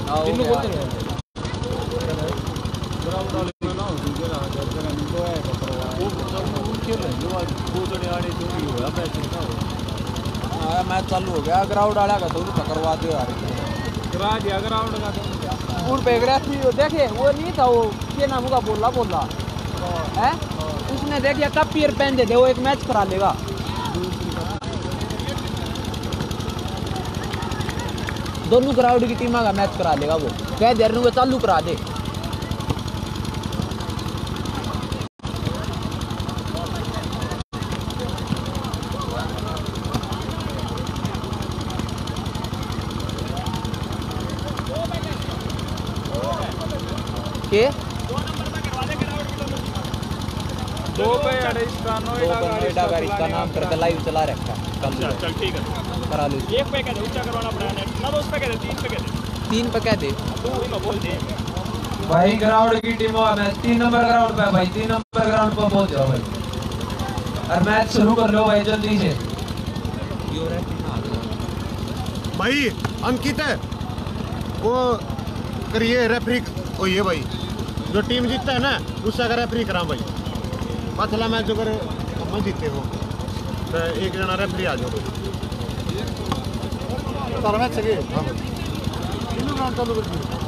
तीनों बोलते हैं ग्राउंड वाले को ना दूसरे ना जैसे ना इनको है वो सब उनके जो दो जने आने जो भी हुआ मैच ना हो मैच चालू हो गया ग्राउंड वाला का तो करवा दो यार करा दिया ग्राउंड का तो उन पे ग्रेफरी देखे वो नहीं था वो क्या नाम होगा बोला है उसने देखिए कब पैर पहन दे वो एक मैच करा लेगा दोनों ग्राउंड की टीम का मैच करा लेगा वो कह दे रहे चालू करा दे के 2 पे इसका नोएडा का इसका नाम करके लाइव चला रखा है चल ठीक है करा लो 1 पे कह दे ऊंचा करवाना पड़ेगा ना तो उस पे कह दे 3 पे कह दे तू बोल दे भाई ग्राउंड की टीम मैच 3 नंबर ग्राउंड पे भाई 3 नंबर ग्राउंड पे पहुंच जाओ भाई और मैच शुरू कर लो भाई जल्दी से भाई अंकित है वो करिए रेफरी ओ ये भाई जो टीम जीतता है ना उससे अगर रेफरी करा भाई पहला मैच अगर हम जीते हो तो एक जना रेफरी आ जाओ सारा मैच सके हां तीनों राउंड चालू कर दिए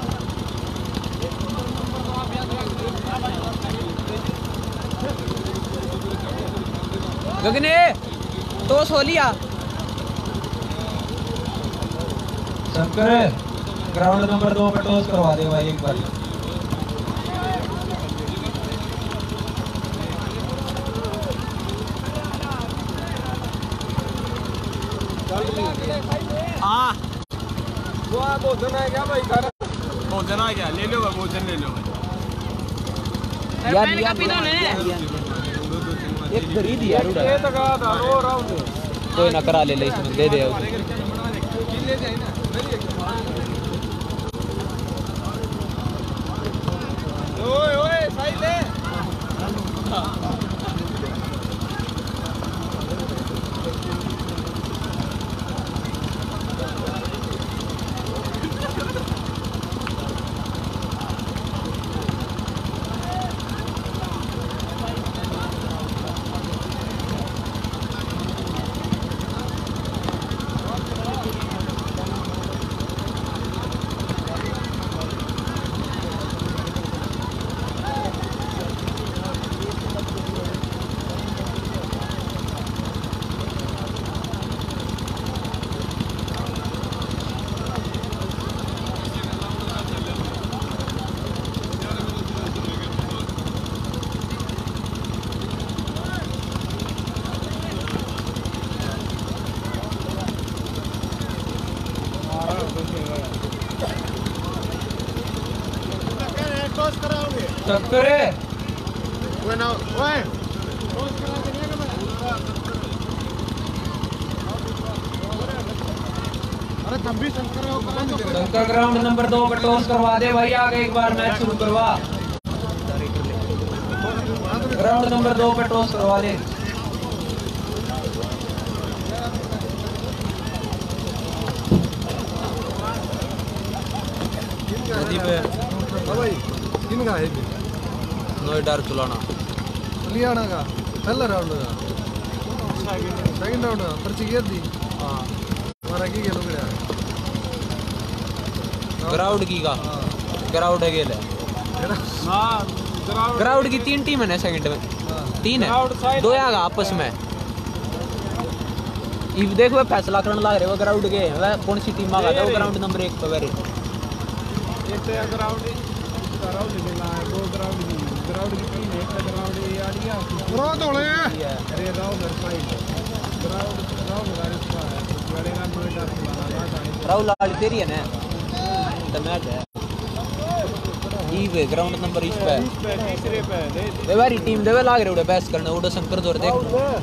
गगने तो सो लिया शंकर ग्राउंड नंबर 2 पे टॉस करवा दे भाई एक बार हाँ वो भोजन है क्या भाई घर भोजन आ गया ले लो भोजन ले लो यार एक खरीद यार ये तो कहा था रो राउंड कोई ना करा ले ले इसमें दे दे ओए ओए सही ले शंकर ओए ना ओए अरे तुम भी शंकर ग्राउंड नंबर 2 पे टॉस करवा दे भाई आगे एक बार मैच शुरू करवा ग्राउंड नंबर 2 पे टॉस करवा दे भाई किन का है नोएडा चलाना हरियाणा का पहला राउंड का सेकंड राउंड का पर्ची गिर दी हां हमारा की गेलो गया ग्राउंड की का ग्राउंड है गेल हां ग्राउंड की 3 टीम है ना सेकंड में 3 है 2 आगा आपस में इब देखो फैसला करने लग रहे हो ग्राउंड के कौन सी टीम आगा वो ग्राउंड नंबर 1 पे वेरी एक तो ग्राउंड लेना है 2 ग्राउंड की टीम है ग्राउंड ये आ गया ग्राउंड होले अरे राउंड का है बड़े ना नोएडा राहुल लाल तेरी है ना तो मैच है ई वे ग्राउंड नंबर इस पे तीसरे पे दे वेरी टीम देवे लाग रहे उड़े बैस करने उड़े शंकर जोर देख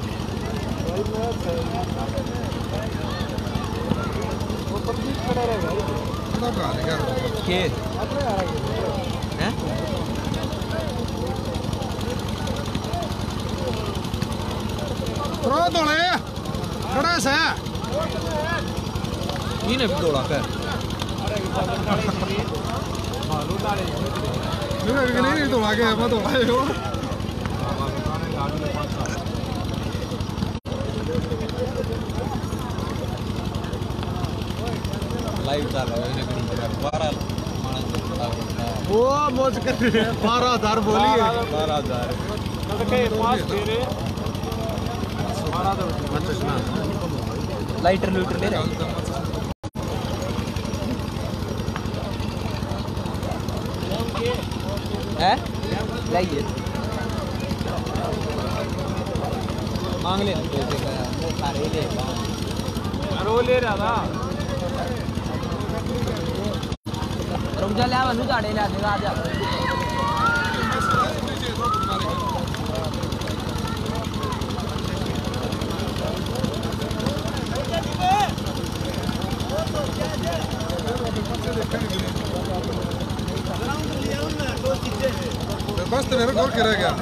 वो प्रदीप खड़ा रहेगा के हैं थ्रो दोले खड़ा से इने भी दौड़ा कर नहीं तो आगे मत हो लाइव चाल रहा है 12 वो मौज कर रहे हैं 12,000 बोलिए 12,000 लाइटर लूटर ले रहे हैं लाइए मांग ले पैसे का सारे ले रो ले रहा था रुक जा ले वनु झाड़े ले आने आ जा बस तो मेरा गोल रह गया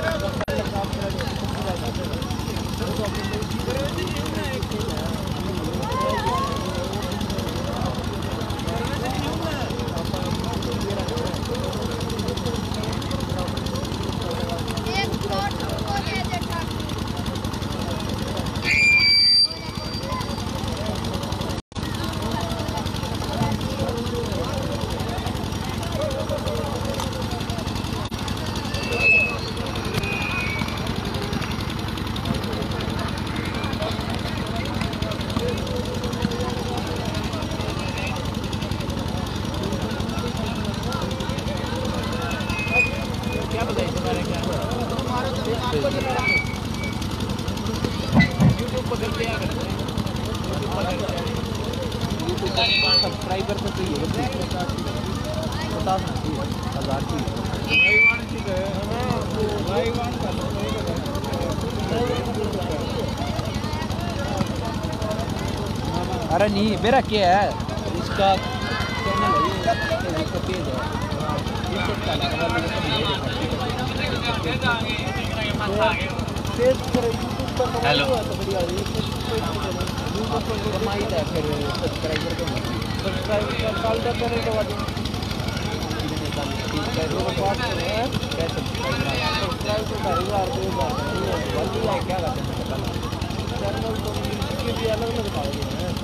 सब्सक्राइबर तो चाहिए 50,000 की अरे नहीं मेरा क्या है इसका चैनल है इसका पेज है हेलो कमाई है फिर सब्सक्राइबर को सब्सक्राइबर साल तक करने के बाद सब्सक्राइब तो 2,000 क्या करते हैं चैनल तो इसके भी अलग अलग पाओगे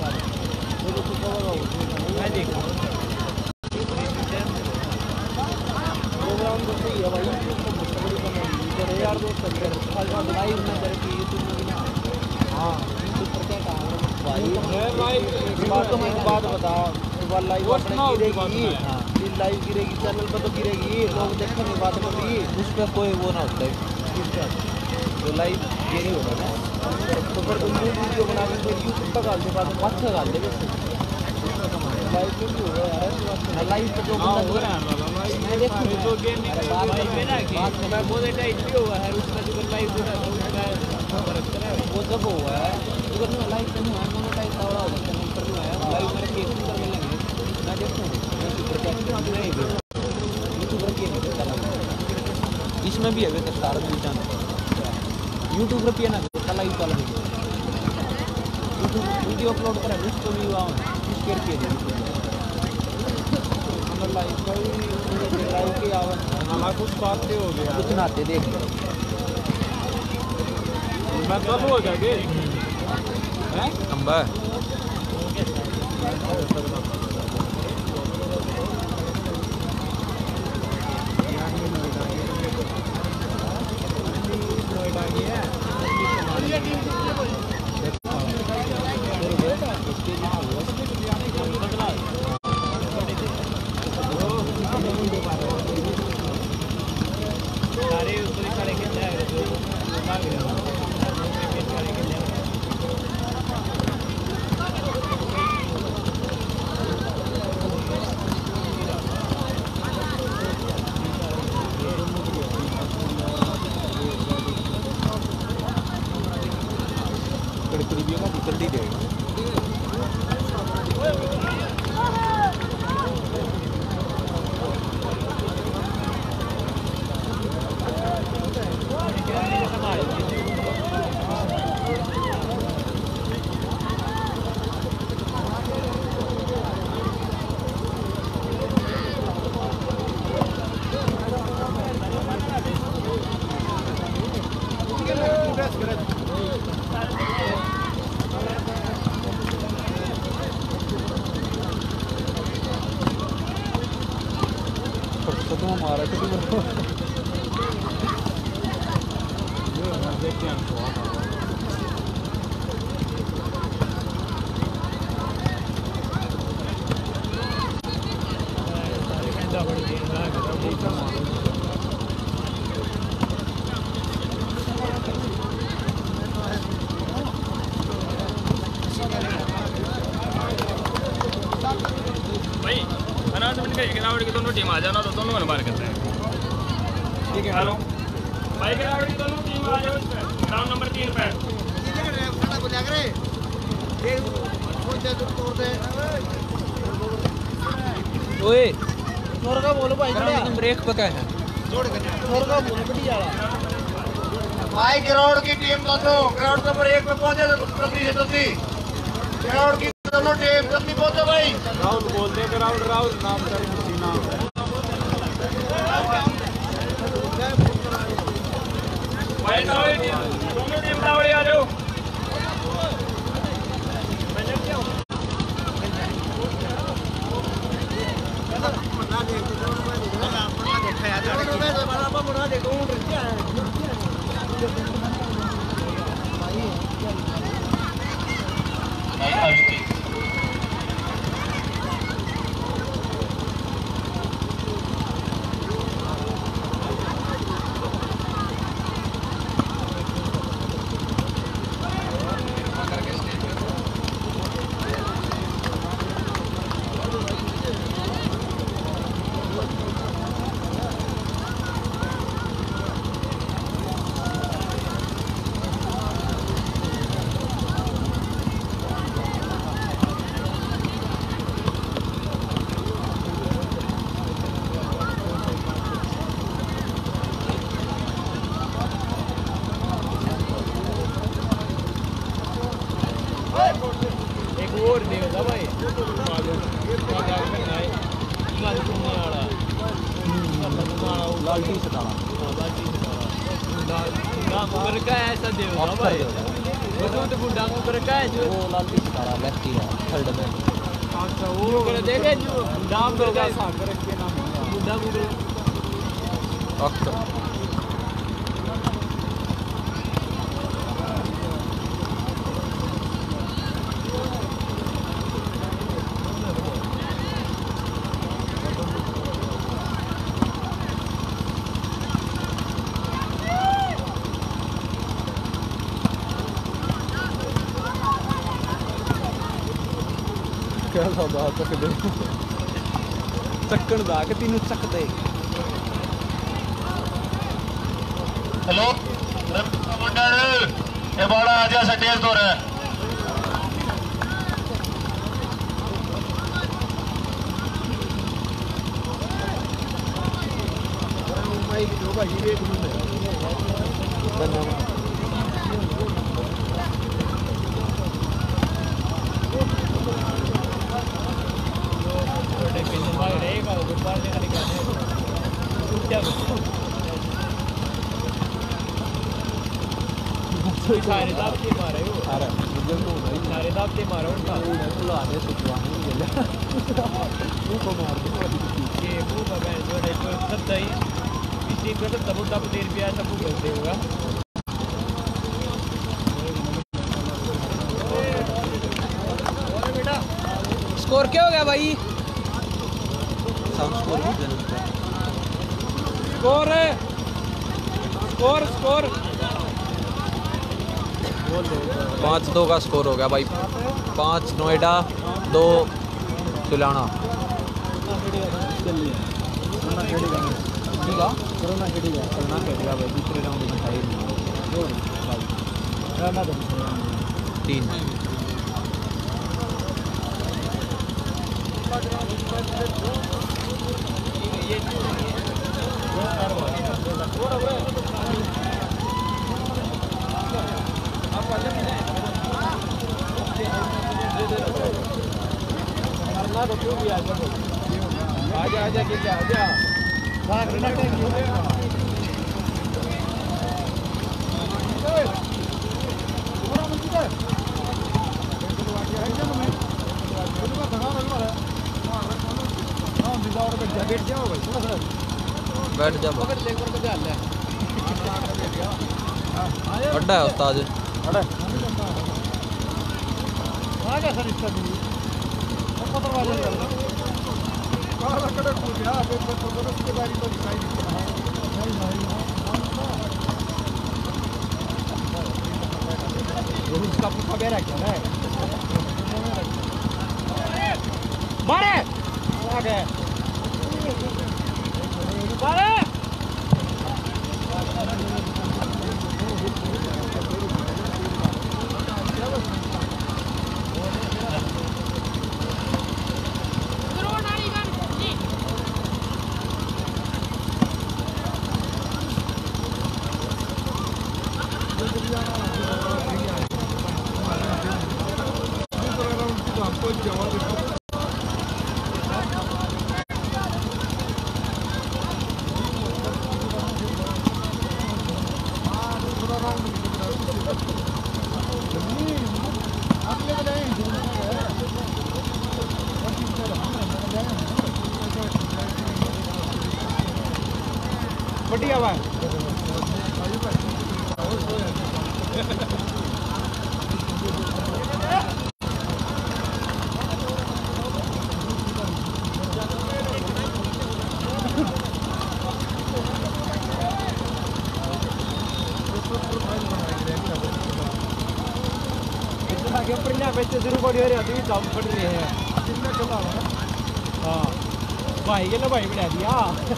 मैं देखा प्रोग्राम तो सही है भाई यार दोस्त लाइव ना करके यूट्यूब में हाँ भाई बात बताओ एक बार लाइव गिरेगी लाइव गिरेगी चैनल पर तो गिरेगी लोग देखेंगे बात होगी उस पर कोई वो ना होता है तो लाइव ये नहीं होगा ना तो फिर तुम वीडियो बना के फिर यूट्यूब पर डाल दे बाद में मत डाल दे लाइव में भी होगा यार लाइव पे जो मैं देखूंगा तो गेम बात में मोनेटाइज भी हुआ है उसका जो लाइव जो है वो जब हुआ है अगर मैं लाइव पे नहीं हुआ मोनेटाइज थोड़ा हो जाता है पर नहीं आया लाइव मेरे केस करने लगे मैं देखूं यूट्यूबर की नहीं चला इसमें भी है वे स्टार भी जान यूट्यूबर पे ना लाइव चला यूट्यूब वीडियो अपलोड करा उसको भी आओ शेयर किए अंदर लाइव की आवाज ना कुछ बात से हो गया कुछ नाते देख लो मैं कब हो जाएगी हैं अंबा चश्मा मारा तो देखते हैं भाई 50 मिनट का गिरावट की दोनों टीम आ जाना तो दोनों बार करते हैं। ठीक है हेलो भाई गिरावट की दोनों टीम आ जाओ ग्राउंड नंबर 3 पे। ओए छोर का बोलो भाई ब्रेक पका है छोड़ कर छोर का बोलो बढ़िया वाला भाई ग्राउंड की टीम दोनों ग्राउंड नंबर 1 पे पहुंचे तो जल्दी से जल्दी ग्राउंड की दोनों टीम जल्दी पहुंचो भाई। राउंड बोलते हैं राउंड नाम कर सीना भाई दोनों टीम रावड़ी आ जाओ। और देगा भाई लालटी से डाला ऐसा देगा भाई तो बुढ़ा को कर का है जो वो लालटी से डाला लेफ्टी है थर्ड में। अच्छा वो कर देखे जो नाम कर का सागर के नाम बुढ़ा को अक्सर ਚੱਕਣ ਦਾ ਕਿ ਤੈਨੂੰ ਚੱਕਦੇ। हेलो मंडल ये बड़ा आजा सटेल तो रहा सारे दाब के मारे हो अरे मुझे तो भाई सारे दाब के मारो उनका बुला दे तो नहीं गेला वो को मार दे ये वो बाबा जो है जो सब दही इसी को तो तब देर भी आया सब बोलते होगा। स्कोर क्या हो गया भाई? साउंड स्कोर भी जरूर है। स्कोर है स्कोर स्कोर 5-2 का स्कोर हो गया भाई। 5 नोएडा 2 सुलाना। दूसरे राउंड में 3 आजा आजा किया आजा जैकेट क्या हो भाई? बैठ जा बड़ा है उस्ताद उसका पुष्पा बेरा क्या है मारे आ गए मारे बढ़िया बात बच्चे शुरू पड़ी हो रही है काम पड़ रहे हैं हाँ भाई के ना भाई बना दिया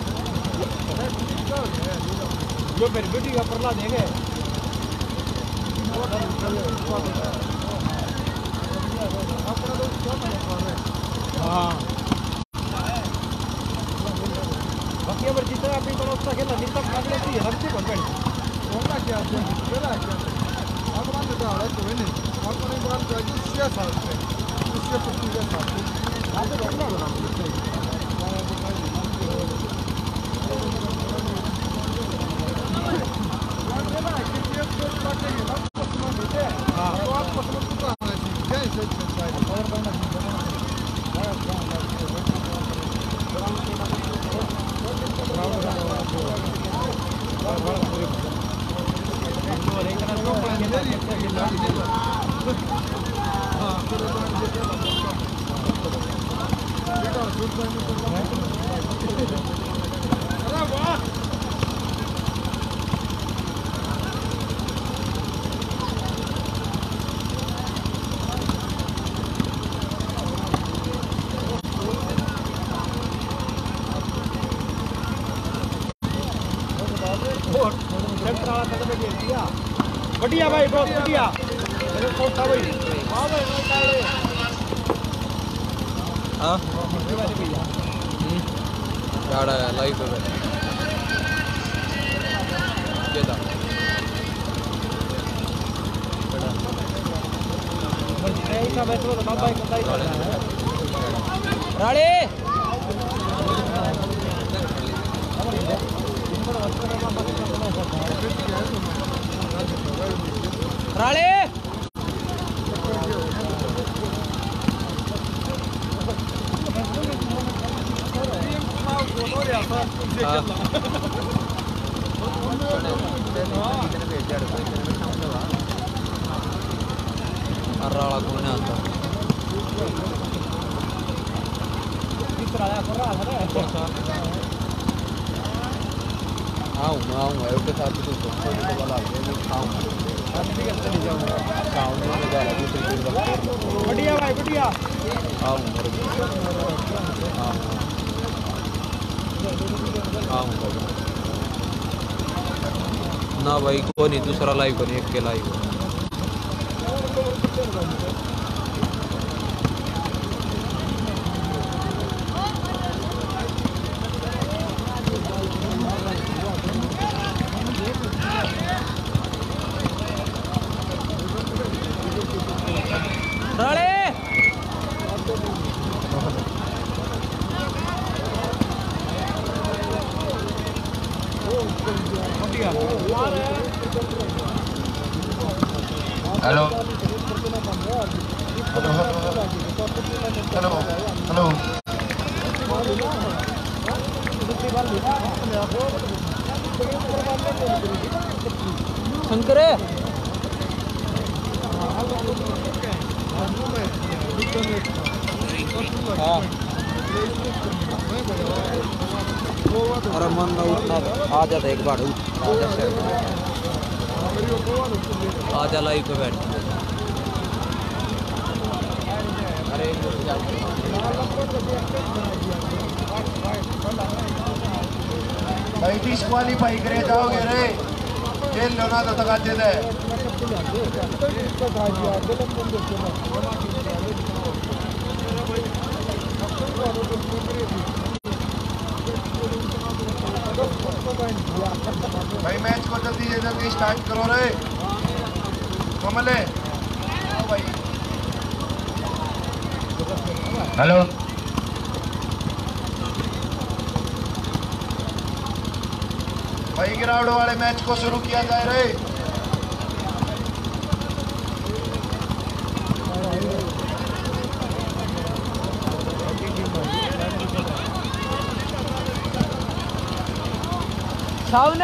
जो फिर बेटी का परला देंगे हाँ बाकी अगर जितना अपनी तरफ से खेला निकल कर लेती है रखते कौन बैठ होगा क्या बेला क्या अब मान लो आ रहा है तो नहीं अपने बाल का जो शेयर साथ है उसके पत्ती के साथ आगे रखना बना बढ़िया भाई बहुत बढ़िया हाँ यार लाइव पे राड़े राड़े अर्राला कौन आता आऊँगा उसके साथ तो बढ़िया भाई बढ़िया ना भाई को नहीं दूसरा लाइव को नहीं एक के live hello hello hello Shankar अरे मन में उठना आ जाता एक बार आ जा लाइव पे बैठ अरे भाई डिस्क्वालीफाई करे जाओगे रे खेल लो ना तो तकाते दे भाई मैच को जल्दी स्टार्ट करो रे कमले भाई हेलो भाई ग्राउंड वाले मैच को शुरू किया जाए रे सामने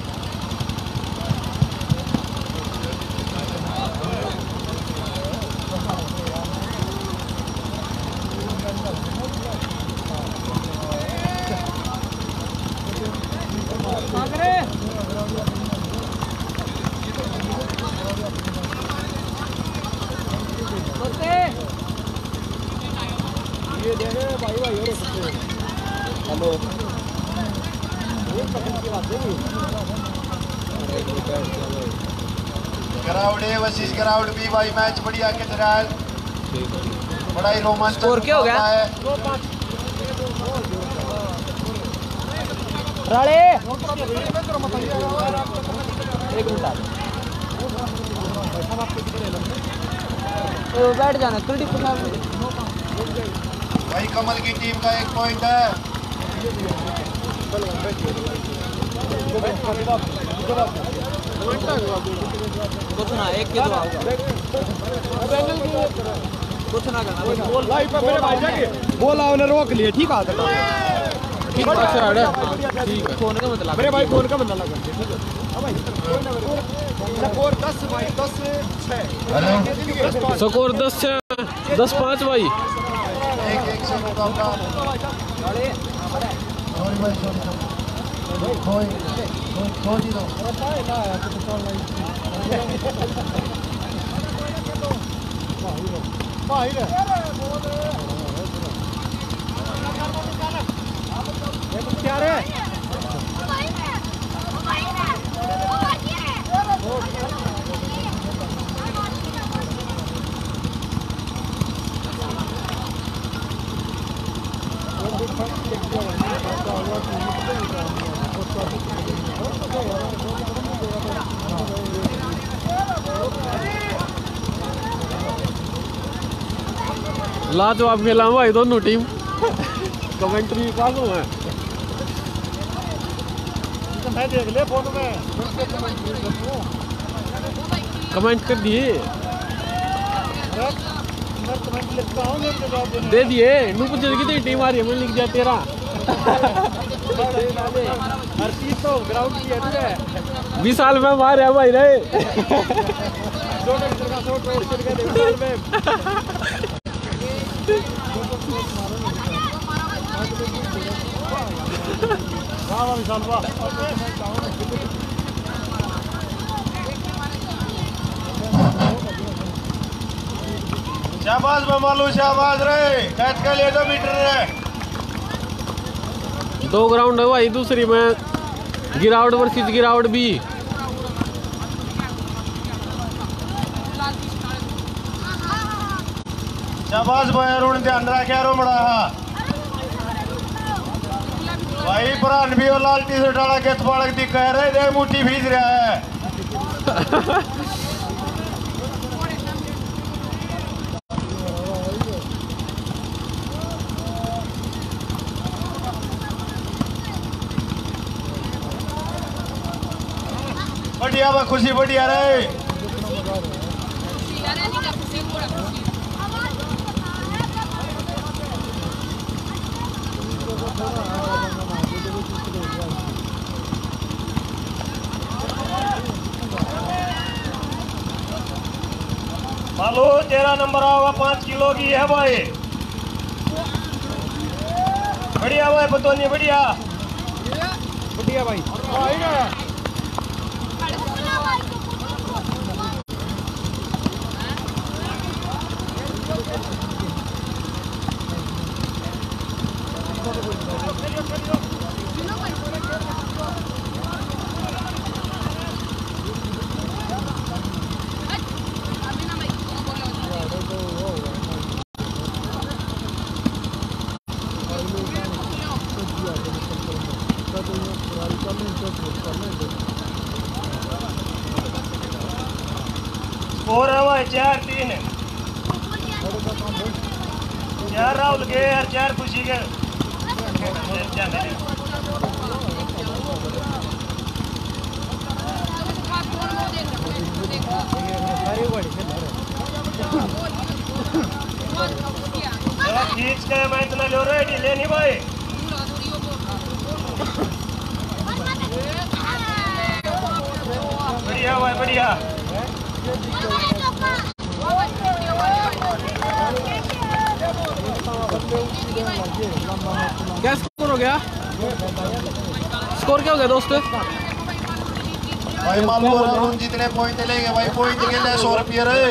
ये दे रहे भाई भाई hello ground A versus ground B भाई मैच बढ़िया खेल रहा है बड़ा ही रोमांचक स्कोर क्या हो गया राड़े एक मिनट बैठ जाना कुलदीप भाई कमल की टीम का 1 पॉइंट है कुछ ना एक के दो कुछ ना करना बोल भाई पे मेरे भाई जाके बोला उन्हें रोक लिए ठीक है ठीक है ठीक है फोन का मतलब मेरे भाई फोन का बंदा लगा भाई स्कोर 10 भाई 10 6 स्कोर 10-5 भाई एक से मुकाबला क्या रे लाजवाब खेला भाई दोनों टीम कमेंट्री पास हुआ है मैं देख ले फोन में कमेंट कर दिए मैं कमेंट लिखता हूँ मैं जवाब देने दे दिए नू पूछ कितनी टीम आ रही है मैं लिख दिया 13 हर चीज तो ग्राउंड की है 20 साल में मारे भाई रहे शाबाश मालू शाबाश रे कैच कर लिए 2 मीटर रे 2 ग्राउंड है भाई दूसरी में गिरावट वर्सेस गिरावट भी शाबाश भाई अरुण ध्यान रखे रो बड़ा भाई पुरान भी और लाल टी शर्ट वाला के बालक दी कह रहे दे मुट्ठी भीज रहा है बढ़िया बा खुशी बढ़िया रे मालू 13 नंबर आवा 5 किलो की है भाई। बढ़िया भाई बतौनी बढ़िया बढ़िया भाई। और है भाई 4-3 यार राहुल के यार 4 खुशी के खींच के मैं इतना लो रही लेनी भाई। बढ़िया भाई बढ़िया। क्या स्कोर हो गया? स्कोर क्या हो गया दोस्त? भाई मालूम है जितने पॉइंट लेंगे भाई पॉइंट के लिए 100 रुपये रहे।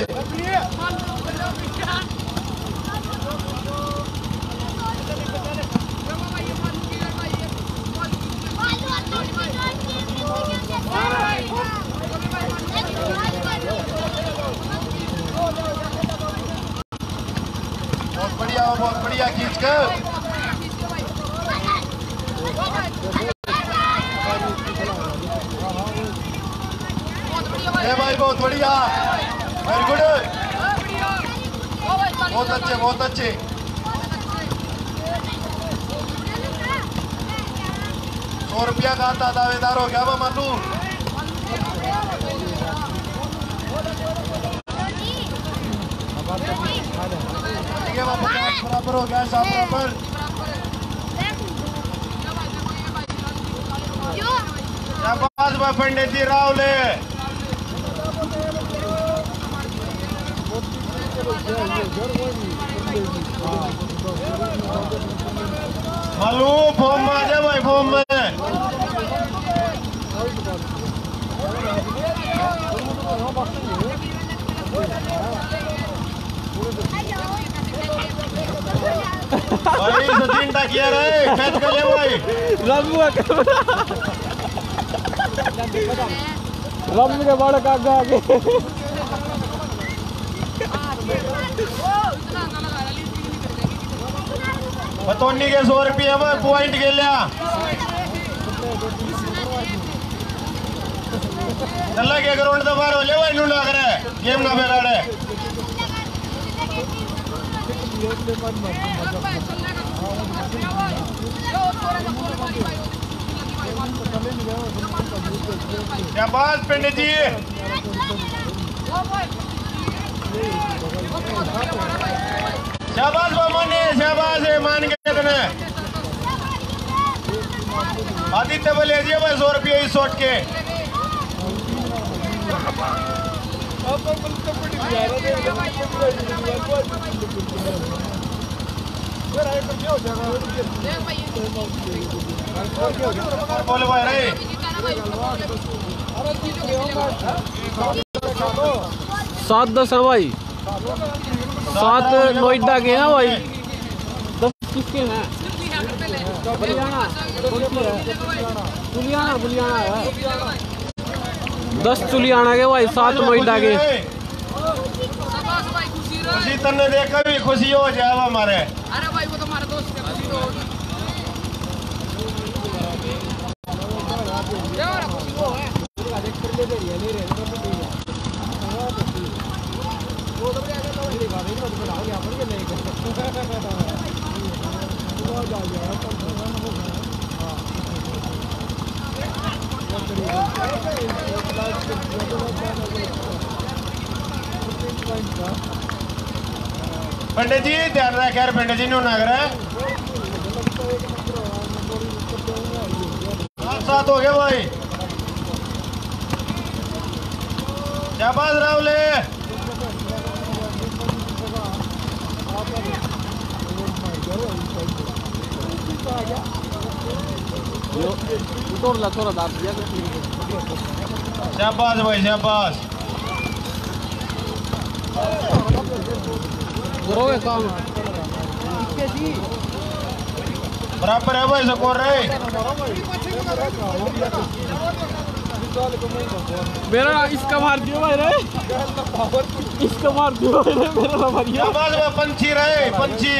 बहुत बढ़िया खींच कर भाई बहुत बढ़िया वेरी गुड बहुत अच्छे बहुत अच्छे। 100 रुपया का आता दावेदार हो गया मालू। बराबर हो गया सब बराबर। शाबाश भाई पंडित जी राहुल मालू फॉर्म में आ जाए भाई फॉर्म में। भाई सचिन टा किया रहे कैच कर ले भाई। रम के बड़े काका आगे बतौनी के 100 रुपये में पॉइंट के लिया चल के ग्राउंड तो बाहर हो ले भाई ढूंढा करे गेम ना बिगाड़े। शाबाश पंडित जी शाबाश बामोने शाबाश है मान के तने आदित्य बोले दिए भाई 100 रुपये इस शॉट के। बोले भाई रे 7-10 है भाई। 7 नोएडा के हैं भाई। 10 किसके हैं? बुलियाना है 10 चुलियाना के भाई 7 नोएडा के। खुशी तन्ने देखा भी खुशी हो जाए हमारे। अरे भाई वो तो हमारा दोस्त है खुशी तो पंडित जी ध्यान रख यार पंडित जी ना करे 7 हो गए भाई। शाबाश राहुल तोड़ ला थोड़ा दाब दिया तो शाबाश भाई शाबाश। करोगे काम बराबर है भाई स्कोर रे। मेरा इसका मार दियो भाई रे, इसका मार दियो भाई रे, मेरा ना मारिया। शाबाश भाई पंछी रहे पंछी।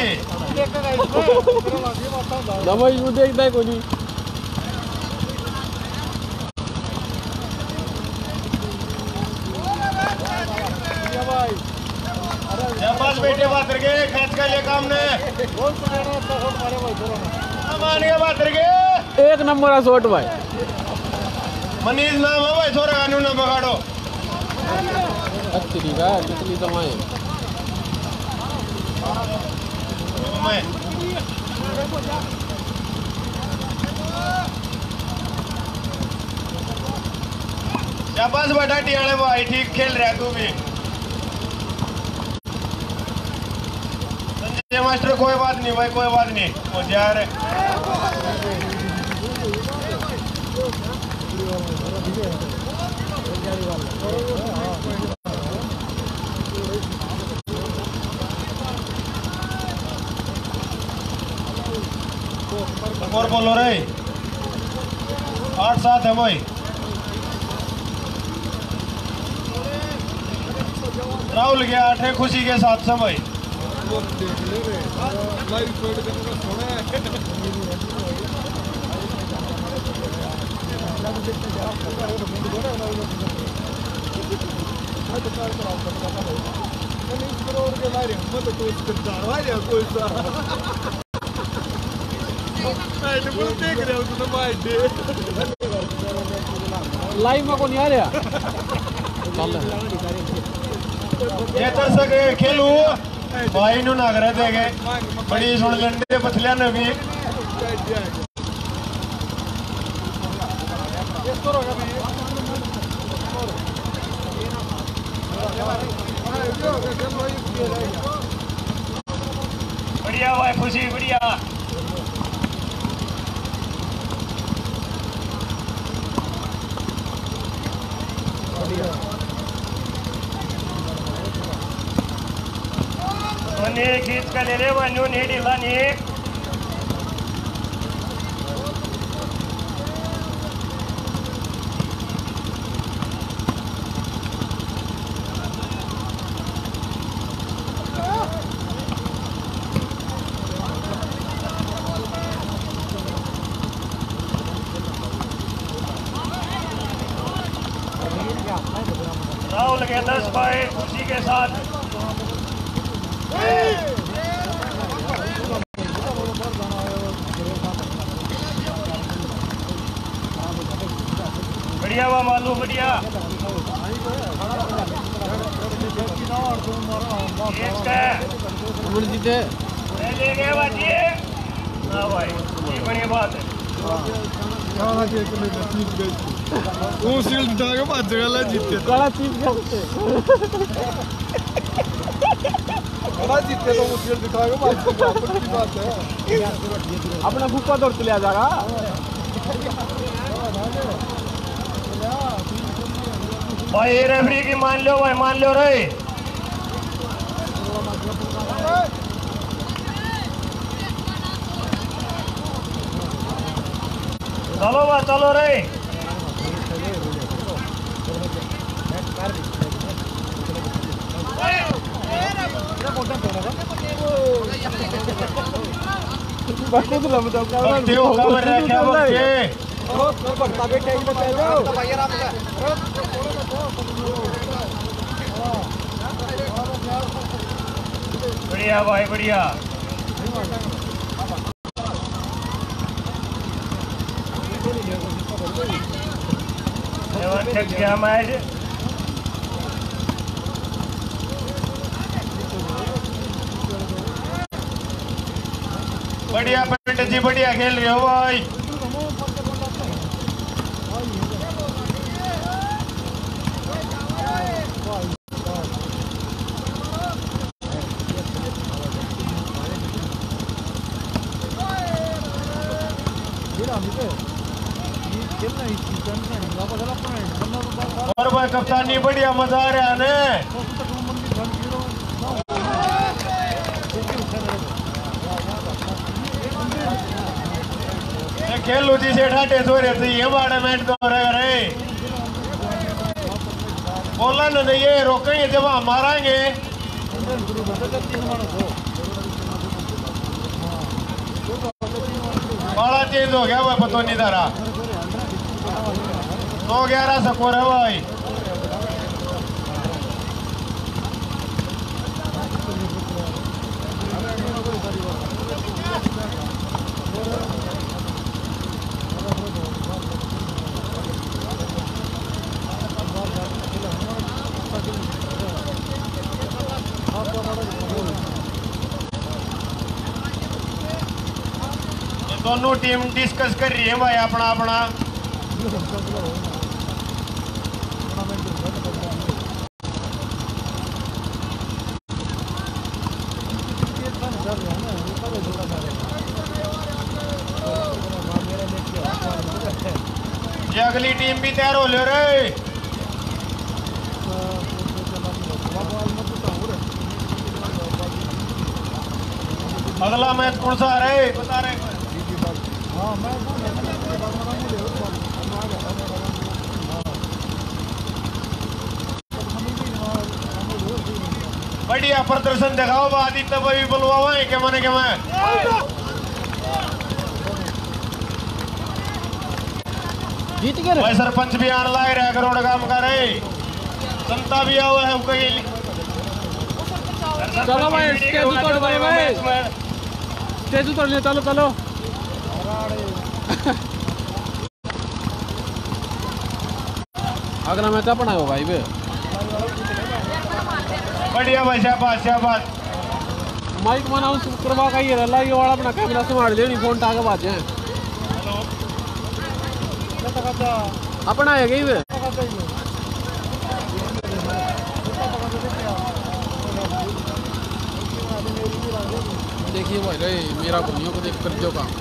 दवाई वो देखता है कोई नहीं। शाबाश बेटे बातर के खेच का लिए काम ने मान गया बातर के। एक नंबर है शॉट भाई। मनीष नाम है भाई छोरा कानू ना बगाड़ो। अच्छी ठीक है जितनी दवाएं मैं शाबाश बेटा टियाले भाई ठीक खेल रहा है तू भी। संजय मास्टर कोई बात नहीं भाई कोई बात नहीं वो जा रहे। और बोलो रे 8-7 है भाई। राहुल गया 8 है खुशी के साथ समय। लाइव में कौन आ रहा चल ये तो सके खेलू भाई नु नागरे देगे बड़ी सुन लेंदे पथलिया ने भी। बढ़िया भाई खुशी बढ़िया। खींच कर ले रे वनु नहीं ढीला नहीं। राहुल के 10 भाई खुशी के साथ। बढ़िया हुआ मालूम बढ़िया। अमर जीते ले गए बाजी। हाँ भाई ये बढ़िया बात है। वो शील्ड उठा के बात जगह जीते बड़ा चीज बड़ा जीते तो वो शील्ड उठा के बात है। अपना भूखा दौड़ चले जाएगा। भाई रेफरी की मान लो भाई मान लो रे। चलो बा चलो रे। बढ़िया भाई बढ़िया। थक गया मैच। बढ़िया पंडित जी बढ़िया खेल रहे हो भाई। और भाई कप्तानी बढ़िया मजा आ रहा है ने खेलू जी से ढाटे सो रहे थे ये बाड़ा मैच तो रहे बोला न ये रोकेंगे जब हम मारेंगे बड़ा चेंज हो गया भाई पता नहीं तारा 2-11 स्कोर है भाई दोनों टीम डिस्कस कर रही है भाई अपना अपना ये अगली टीम भी तैयार हो ले रे अगला मैच कौन सा है रे बता रहे बढ़िया प्रदर्शन दिखाओ आदित्य भाई बुलवावा है क्या माने क्या मैं जीत गए भाई सरपंच भी आने लाए रहे करोड़ काम कर रहे संता भी आओ है कहीं चलो भाई स्टेज उतर भाई स्टेज उतर ले चलो चलो अगला मैच अपना हो भाई बे बढ़िया भाई शाबाश शाबाश माइक अनाउंस करवा का ये रला ये वाला अपना कैमरा संभाल लियो नहीं फोन टाके बाजे अपना है गई वे देखिए भाई रे मेरा कुनियों को देख कर जो का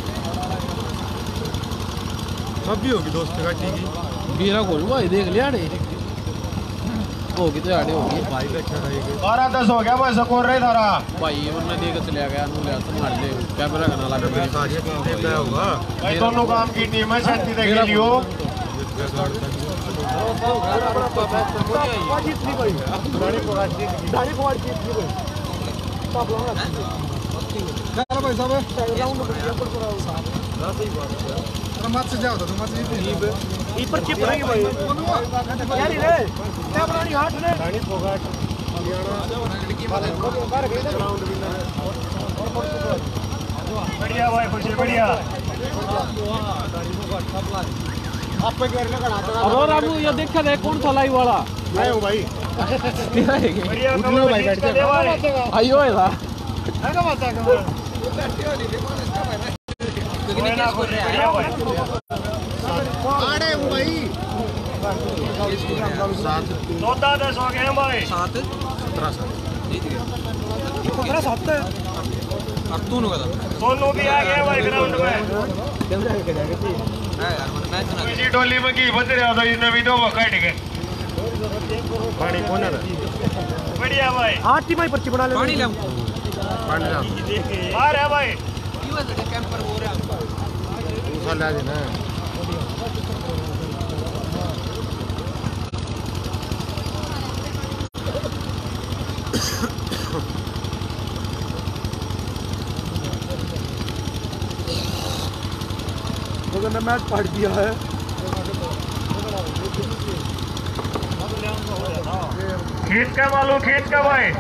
अब भी होगी दोस्त का ठीक मेरा गोल भाई देख लिया रे होगी तो आड़े होगी भाई अच्छा रहेगा 12-10 हो गया भाई स्कोर रे थारा भाई उन्होंने देख चला गया नु ले संभाल ले कैमरा करना लगा क्या होगा भाई दोनों काम की टीम है शांति से खेलियो मत से जाओ तो मत ई पर चिप रहेगी भाई यार रे क्या बनानी हाथ ने रानी फोगाट बढ़िया भाई खुशी बढ़िया आप पे करने का नाटक अब रामू ये देखा दे कौन था लाइव वाला मैं हूं भाई बढ़िया उठो भाई बैठ के आयो है था है का बात है कितने केस कर रहे हैं आड़े हूं भाई 14-10 हो गए हैं भाई 17 अब तू नु कदा सोनू भी आ गया भाई ग्राउंड में इसी टोली में की बच रहा था इसने भी दो काट के पानी कौन है बढ़िया भाई आठ टीम पर्ची बना ले पानी ले पानी ला बाहर है भाई कैंपर हो रहा दूसरा ला देना ने मैच पढ़ दिया है खींच का मालूम खींच का भाई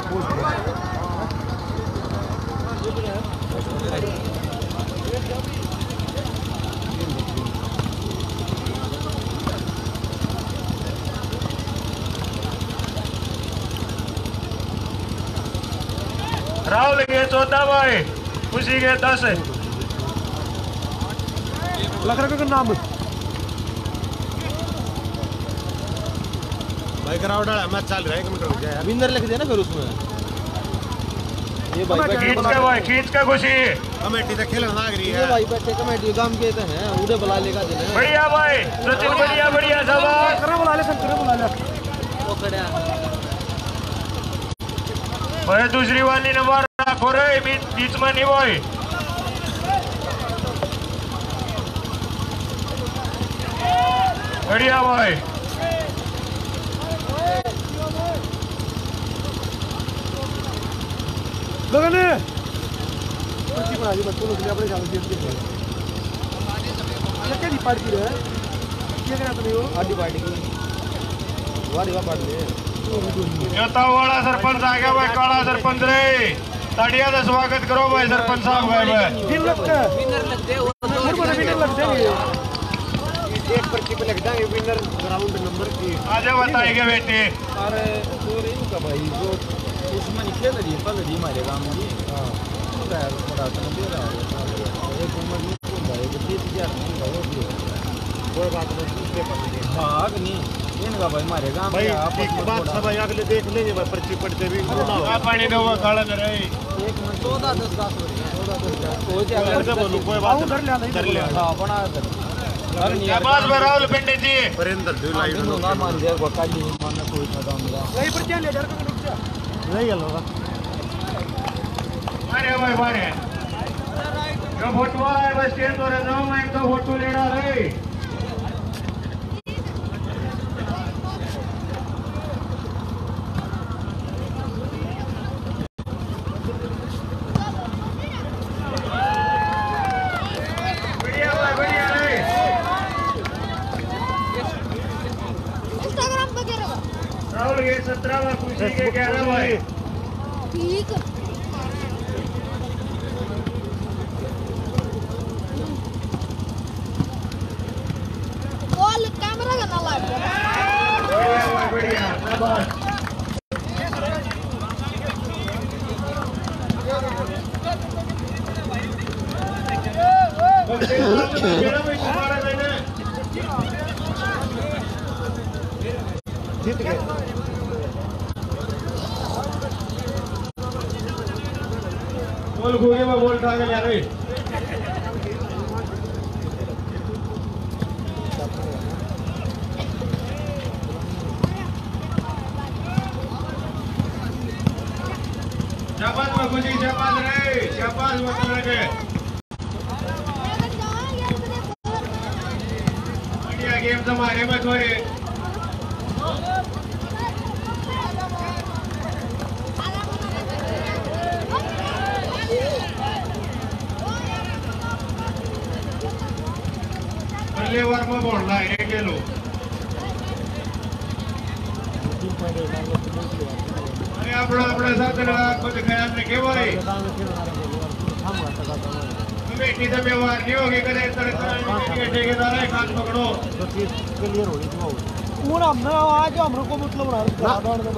राहुल के 14 भाई खुशी के 10 लग रहा है नाम भाई ग्राउंड मैच चल रहा है 1 मिनट रुक जाए विनर लिख देना फिर उसमें ये भाई खींच के खुशी कमेटी तो खेल लाग रही ये है भाई बच्चे कमेटी काम के तो हैं उधर बुला लेगा दिन बढ़िया भाई सचिन बढ़िया शाबाश बुला ले संतरे बुला ले वो खड़ा भाई दूसरी वाली नंबर रखो रे बीच में नहीं भाई बढ़िया भाई लगन पर्ची बना दी बच्चों ने अपने जान के क्या नहीं पार्टी है क्या करा तूने वो आधी पार्टी की वाड़ी का पार्टी है वाला सरपंच आ गया भाई काला सरपंच रे ताड़िया का स्वागत करो भाई सरपंच साहब भाई विनर लगते विनर लग जाएंगे एक पर्ची पे लग जाएंगे विनर ग्राउंड नंबर की आजा बताएंगे बेटे अरे तो रेनू का भाई जो उसमें निकले ना जी पल जी हमारे गांव में हां थोड़ा तो दे रहा है एक उम्र नहीं होता है 30,000 नहीं होगा कोई बात नहीं दूसरे पर भाग नहीं इनका भाई हमारे गांव भाई में आप एक बात सब अगले देख लेंगे भाई पर्ची पढ़ते भी आ पानी दो काला न रे एक मिनट 14 10 10 हो जाए करके बोलूं कोई बात उधर ले आ कर ले हां बना दे अरे नहीं यार शाबाश राहुल पिंडे जी परिंदर दो लाइन बिनु ना मान दे वो काली मान कोई ना दूंगा नहीं पर्ची ले जा कर रुक जा नहीं होगा अरे भाई बारे जो फोटो है बस स्टैंड पर जाओ मैं तो फोटो लेना रे राहुल ये 17वां खुशी के 11 भाई ठीक कॉल कैमरा का ना लग बढ़िया शाबाश जीत गए बोल घूगे में बोल उठा के ले रही शाबाश में खुशी शाबाश रे शाबाश में लगे बढ़िया गेम हमारे में थोड़े पहले बार में बोलना है के लो अरे अपना साथ को दिखाया रखे भाई बेटी से व्यवहार नहीं होगी करे ठेकेदार है कान पकड़ो तो चीज क्लियर हो गई पूरा हमने आज हमरो को मतलब बना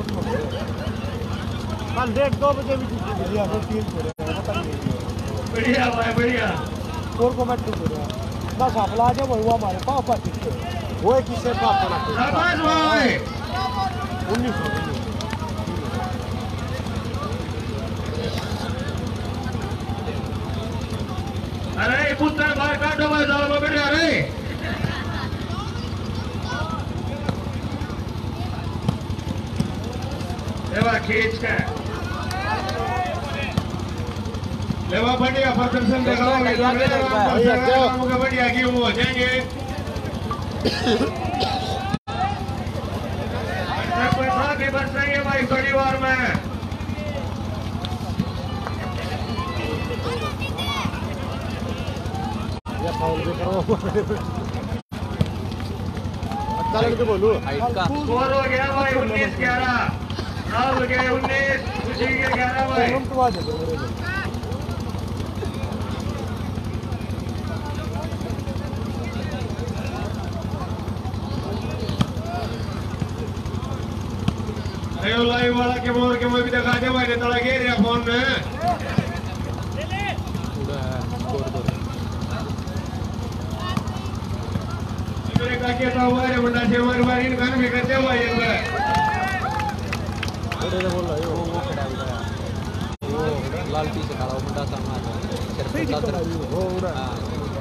कल डेढ़ 2 बजे भी छुट्टी मिली है 3 बजे पता नहीं बढ़िया भाई बढ़िया और को बैठ हो रहा बस हफला जब हुआ हमारे पापा ठीक है वो किससे पापा ना शाबाश भाई 1900 अरे पुत्र बाहर काटो भाई जाओ में बैठ रे लेवा खींच के लेवा बढ़िया प्रदर्शन दिखाओगे बढ़िया की वो हो जाएंगे पैसा के बच जाएंगे भाई थोड़ी बार में या फाउल भी करो अच्छा लड़के बोलो स्कोर हो गया भाई 19-11 राहुल के 19 खुशी के 11 भाई हम तो आ जाते मेरे को अरे लाइव वाला के मोर के मैं भी दिखा दे भाई थोड़ा गिर रहा फोन में मेरे का क्या था हुआ रे बंदा से हमारे बारी में घर में करते हुआ एक बार बोल रहा है वो खड़ा हुआ है लाल टी से खड़ा मुंडा सामने हो रहा है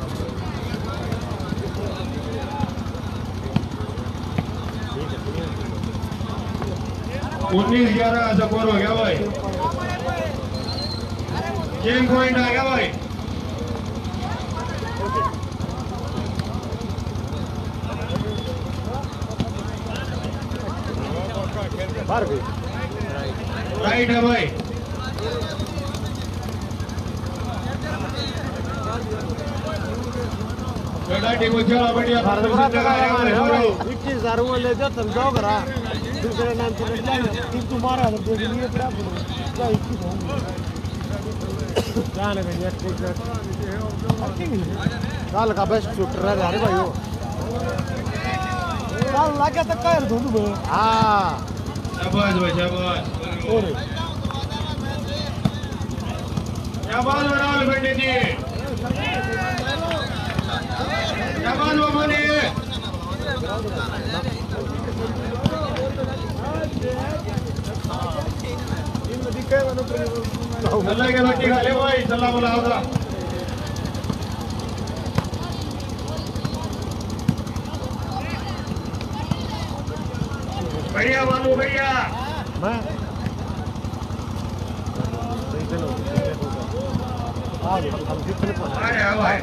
19-11 स्कोर हो गया भाई। गेम पॉइंट आ गया भाई। राइट है भाई। बेटा टीम चला बढ़िया। 21,000 में ले जाओ समझाओ करा दूसरे नाम से टीम तुम्हारा है तो लिए क्या बोलो क्या 21 होंगे जाने में काल का बेस्ट शूटर है यार भाई वो काल लगा तक का धुन में हां शाबाश भाई शाबाश। और शाबाश बनाओ बेटे जी शाबाश बाबा ने। अल्लाह के रोटी खा ले भाई सलाम अलैकुम। बढ़िया बाबू भैया मैं हम कितने अरे भाई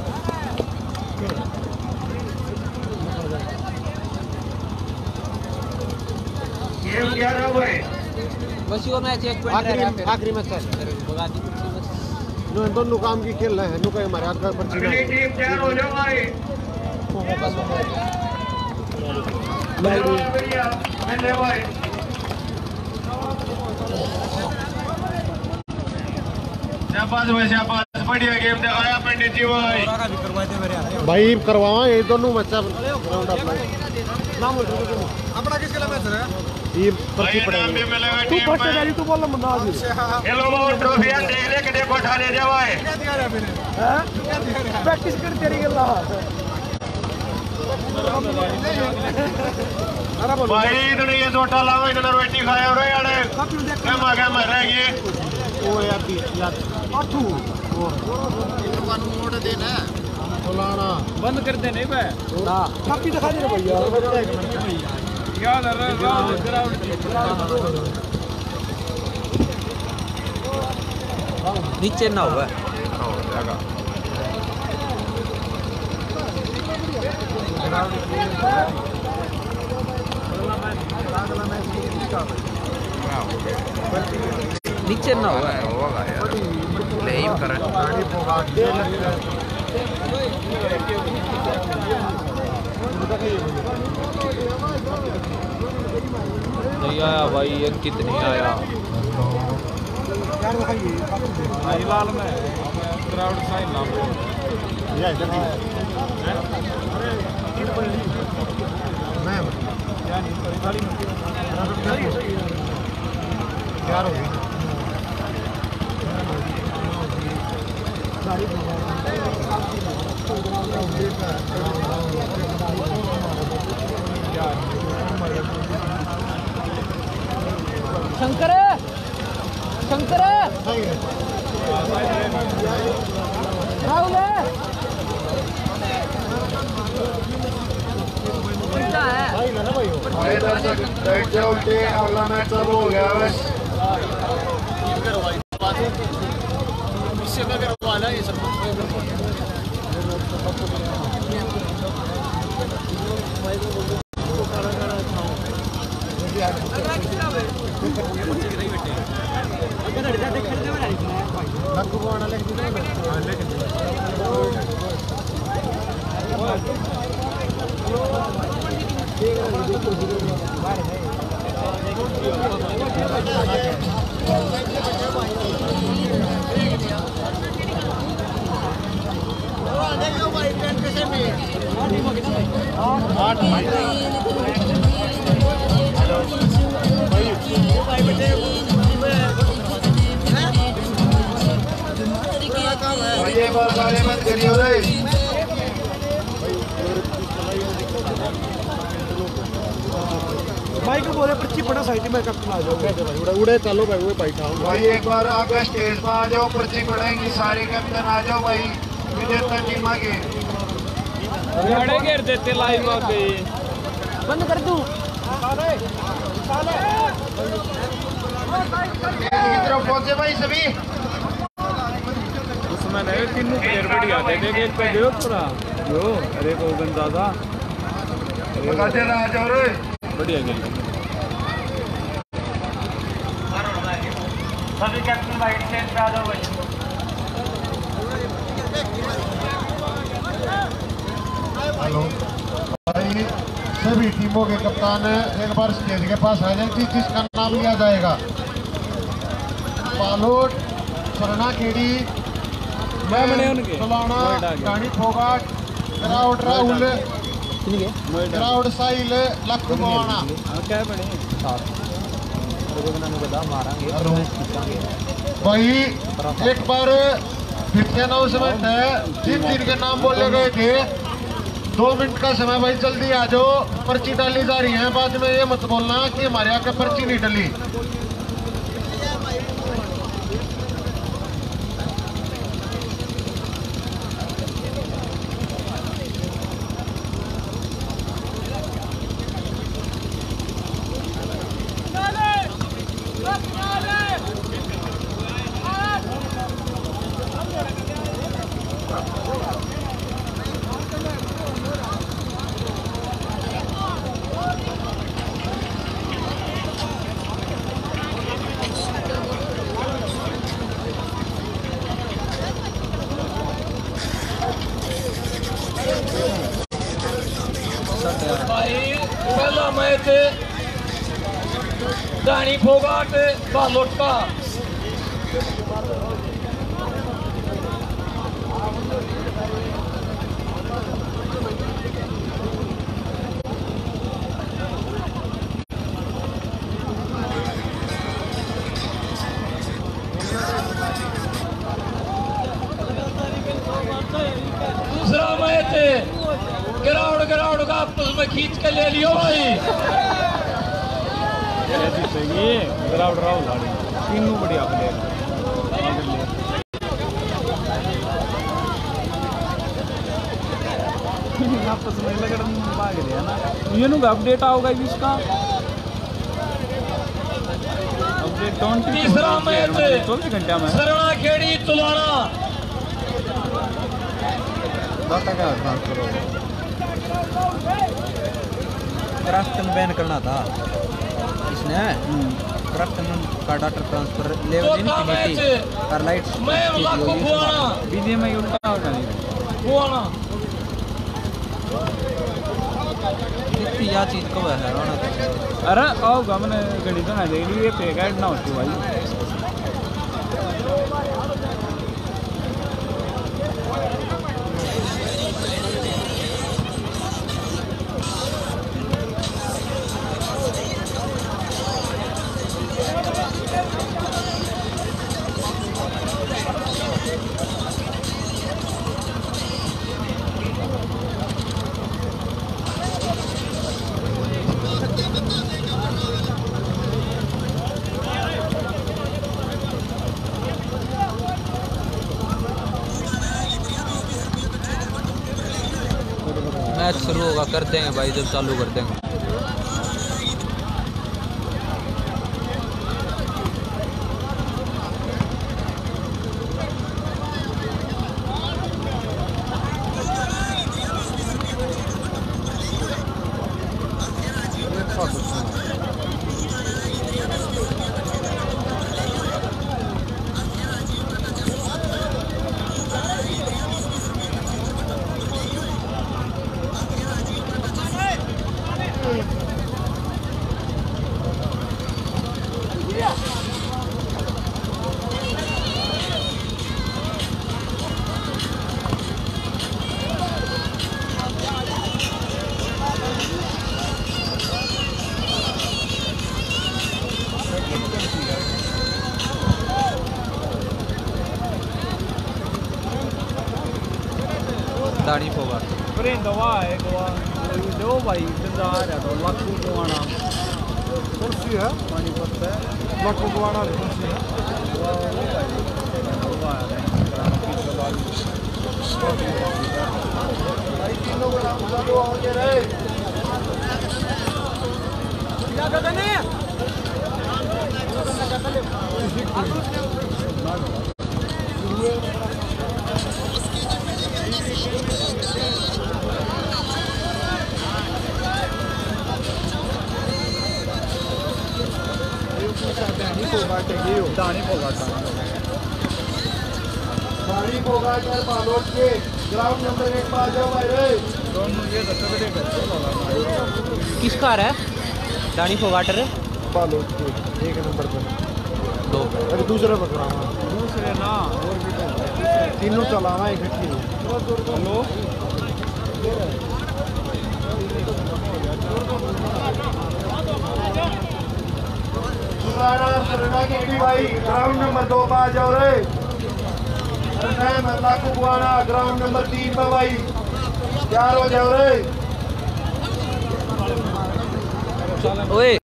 गेम क्या रहा भाई। बस यो मैच एक पॉइंट रह गया फिर आखिरी मैच है भगा दी बस जो दोनों काम की खेल रहे हैं नु कहीं हमारे हाथ का पर अगली टीम तैयार हो जाओ भाई। बढ़िया मिले भाई। शाबाश भाई शाबाश बढ़िया गेम दे आया पंडित जी भाई। भाई करवावा ये दोनों मैच ग्राउंड अपना अपना किसके लिए मैच है ये भाई नाम भी मिलेगा तू टीम फर्स्ट में। गाड़ी तू बोल मना आज हेलो बाबू ट्रॉफियां देख ले कितने को उठा ले जा भाई। प्रैक्टिस कर तेरी गल्ला भाई इतने ये जोटा लाओ इतने रोटी खाए और यार क्या मांगा मर रहा है ये। ओ यार याद आठू फलाना बंद कर दे नहीं भाई ना कापी दिखा दे भैया याद आ रहा नीचे ना हुआ नीचे ना हुआ होगा यार नहीं कर नहीं आया भाई ये कितनी आया यार दिखाइए लाल में ग्राउंड साइन लाल ये इधर मैं तैयार हो गई शंकर शंकर राहुल भाई दर्शक बैठ जाओ उल्टे अगला मैच चालू हो गया बस। इससे अगर वाला ये सब ये बार गाड़ी मत करियो रे। माइक बोले पर पर्ची पड़ा साइड में कैप्टन आ जाओ भाई उड़े उड़े चलो भाई वो बैठा हूँ भाई एक बार आगे स्टेज पर आ जाओ, पर्ची पड़ेंगी सारे कैप्टन आ जाओ भाई, विजेता टीम आगे बड़े घेर देते लाइव आके बंद कर दूं की तरफ पहुंचे भाई सभी। उसमें नहीं तीनों प्लेयर बढ़िया थे, देख एक पे गयो थोड़ा जो अरे को गंदादा आ जाओ रे, बढ़िया खेल सभी कैप्टन भाई स्टेज पे आ जाओ भाई। हेलो भाई, सभी टीमों के कप्तान एक बार स्टेज के पास आ जाए, जिसका नाम लिया जाएगा। पालोट, सरना खेड़ी, सोलाना, गाड़ी फोगाट, ग्राउंड राहुल, ग्राउंड साहिल, लखू मोहाना। क्या बने भाई एक बार फिर से अनाउंसमेंट है, जिन जिन के नाम बोले गए थे 2 मिनट का समय भाई, जल्दी आ जाओ, पर्ची डाली जा रही है। बाद में ये मत बोलना कि हमारे यहाँ का पर्ची नहीं डली। पहला मैच गाड़ी फोगाट बालोट का। दूसरा मैच ग्राउंड ग्राउंड का आपस में खींच के ले लियो भाई। ग्राउंड राहुल तीनों बढ़िया प्लेयर आपस में लग भाग रहे हैं ना। ये नु अपडेट आओगा इसका अपडेट। तीसरा मैच 24 घंटे में सरना खेड़ी तुलाना। डाटा का ट्रांसफर हो क्राफ्टन बैन करना था इसने। क्राफ्टन का डाटा ट्रांसफर लेवल इनफिनिटी का लाइट बीजे में उल्टा होगा नहीं कितनी या चीज को है रोना। अरे आओगा मैंने घड़ी तो ना दे ली, ये पे गाइड ना होती भाई। मैच शुरू होगा, कर देंगे भाई जब चालू कर देंगे। दाढ़ी फोगा दवा है दो भाई, तो लाखों को आना कुर्सी है पानीपत से लाखों गवाना की कुर्सी है पानी फोगाट और बालोट के ग्राउंड नंबर 1 पर आ जाओ भाई रे। दोनों ये तगड़े करते किसका है दानी फोगाटर है बालोट के 1 नंबर पर दो अरे दूसरा पकड़ा हुआ दूसरे ना और भी तो तीनों चला हुआ इकट्ठी हेलो सुराना सरना की भी भाई ग्राउंड नंबर 2 पर आ जाओ रे। लाखों गवाना ग्राउंड नंबर 3 पर भाई तैयार हो जाओ रे। ओए